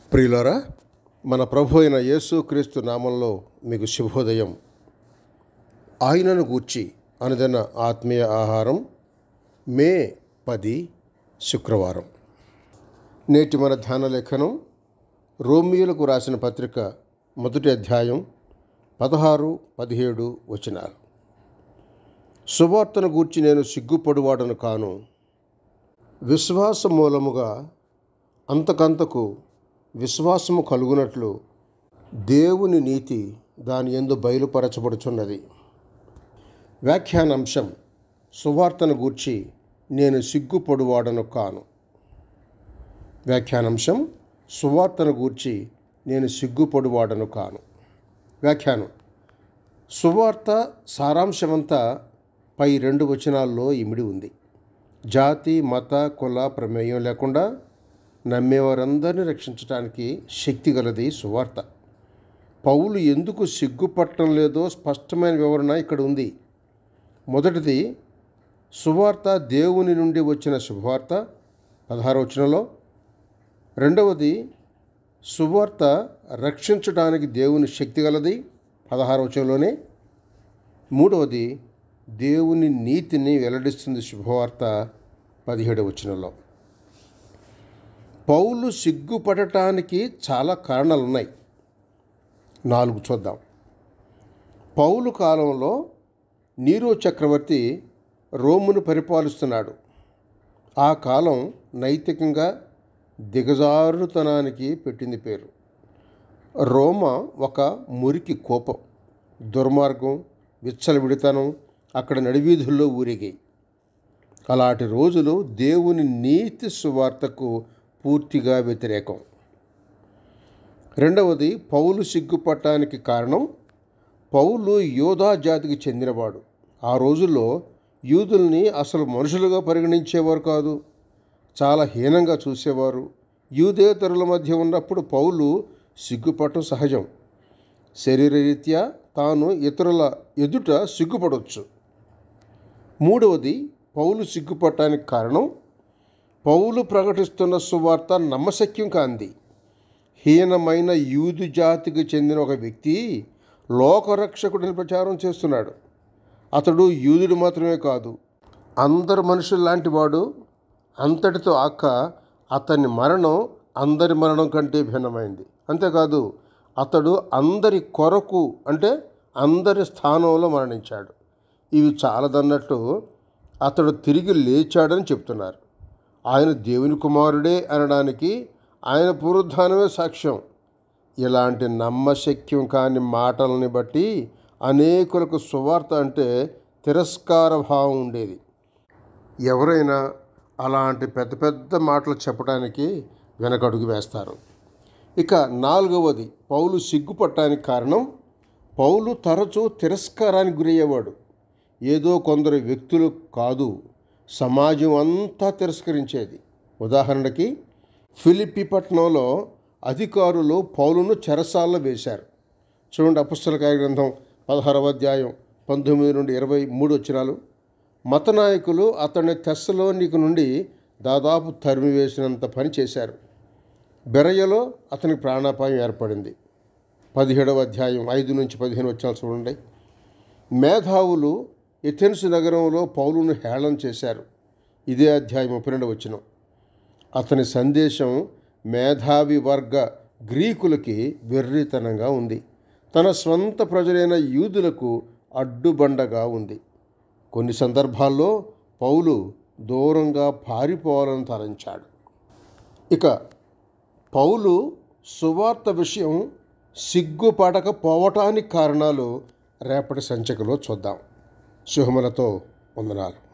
ప్రియులారా, మన ప్రభు అయిన యేసుక్రీస్తు నామంలో మీకు శుభోదయం. ఆయనను గూర్చి అనుదిన ఆత్మీయ ఆహారం, మే 10 శుక్రవారం. నేటి మన ధ్యాన లేఖనం రోమీయులకు రాసిన పత్రిక 1 అధ్యాయం 16-17 వచనాలు. సువార్తను గూర్చి నేను సిగ్గుపడువాడను కాను, విశ్వాస మూలముగా అంతకంతకు విశ్వాసము కలుగునట్లు దేవుని నీతి దాని యందు బయలుపరచబడుచున్నది. వ్యాఖ్యానాంశం: సువార్తను గూర్చి నేను సిగ్గుపడువాడను కాను. వ్యాఖ్యానాంశం: సువార్తను గూర్చి నేను సిగ్గుపడువాడను కాను. వ్యాఖ్యానం: సువార్త సారాంశమంతా పై 2 వచనాల్లో ఇమిడి ఉంది. జాతి, మత, కుల ప్రమేయం లేకుండా నమ్మేవారందరినీ రక్షించడానికి శక్తి గలది సువార్త. పౌలు ఎందుకు సిగ్గుపట్టడం లేదో స్పష్టమైన వివరణ ఇక్కడ ఉంది. మొదటిది, సువార్త దేవుని నుండి వచ్చిన శుభవార్త 16వ వచనంలో. రెండవది, సువార్త రక్షించడానికి దేవుని శక్తి గలది 16వ వచనంలోనే. మూడవది, దేవుని నీతిని వెల్లడిస్తుంది శుభవార్త 17వ వచనంలో. పౌలు సిగ్గుపడటానికి చాలా కారణాలు ఉన్నాయి. 4 చూద్దాం. పౌలు కాలంలో నీరో చక్రవర్తి రోమును పరిపాలిస్తున్నాడు. ఆ కాలం నైతికంగా దిగజారుతనానికి పెట్టింది పేరు. రోమా ఒక మురికి కోపం, దుర్మార్గం, విచ్చలవిడితనం అక్కడ నడివీధుల్లో ఊరేగాయి. అలాంటి రోజులు దేవుని నీతి సువార్తకు పూర్తిగా వ్యతిరేకం. రెండవది, పౌలు సిగ్గుపడటానికి కారణం, పౌలు యోధా జాతికి చెందినవాడు. ఆ రోజుల్లో యూదుల్ని అసలు మనుషులుగా పరిగణించేవారు కాదు, చాలా హీనంగా చూసేవారు. యూదేతరుల మధ్య ఉన్నప్పుడు పౌలు సిగ్గుపడటం సహజం. శరీరరీత్యా తాను ఇతరుల ఎదుట సిగ్గుపడవచ్చు. మూడవది, పౌలు సిగ్గుపడటానికి కారణం, పౌలు ప్రకటిస్తున్న సువార్త నమ్మశక్యం కాంది. హీనమైన యూదు జాతికి చెందిన ఒక వ్యక్తి లోకరక్షకుడిని ప్రచారం చేస్తున్నాడు. అతడు యూదుడు మాత్రమే కాదు, అందరు మనుషుల్లాంటి వాడు. అంతటితో ఆక్క అతని మరణం అందరి మరణం కంటే భిన్నమైంది. అంతేకాదు, అతడు అందరి కొరకు, అంటే అందరి స్థానంలో మరణించాడు. ఇవి చాలదన్నట్టు అతడు తిరిగి లేచాడని చెప్తున్నారు. ఆయన దేవుని కుమారుడే అనడానికి ఆయన పునరుద్ధానమే సాక్ష్యం. ఇలాంటి నమ్మశక్యం కాని మాటలని బట్టి అనేకులకు సువార్త అంటే తిరస్కార భావం ఉండేది. ఎవరైనా అలాంటి పెద్ద పెద్ద మాటలు చెప్పడానికి వెనకడుగు వేస్తారు. ఇక 4వది, పౌలు సిగ్గుపడటానికి కారణం, పౌలు తరచూ తిరస్కారానికి గురయ్యేవాడు. ఏదో కొందరు వ్యక్తులు కాదు, సమాజం అంతా తిరస్కరించేది. ఉదాహరణకి, ఫిలిప్పీ పట్టణంలో అధికారులు పౌలును చెరసాల్లో వేశారు. చూడండి, అపొస్తలుల కార్యగ్రంథం 16వ అధ్యాయం 19-23 వచనాలు. మత నాయకులు అతన్ని తెస్సలోనిక నుండి దాదాపు తరిమివేసినంత పని చేశారు. బెరయలో అతనికి ప్రాణాపాయం ఏర్పడింది. 17వ అధ్యాయం 5-15 వచనాలు చూడండి. మేధావులు ఎథెన్స్ నగరంలో పౌలును హేళన చేశారు. ఇదే అధ్యాయం 32వ వచనం. అతని సందేశం మేధావి వర్గ గ్రీకులకి వెర్రితనంగా ఉంది. తన స్వంత ప్రజలైన యూదులకు అడ్డుబండగా ఉంది. కొన్ని సందర్భాల్లో పౌలు దూరంగా పారిపోవాలని తలంచాడు. ఇక పౌలు సువార్త విషయం సిగ్గుపడకపోవటానికి కారణాలు రేపటి సంచికలో చూద్దాం. శుభములతో వందనాలు.